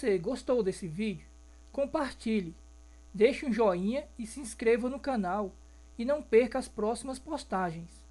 você gostou desse vídeo, compartilhe, deixe um joinha e se inscreva no canal e não perca as próximas postagens.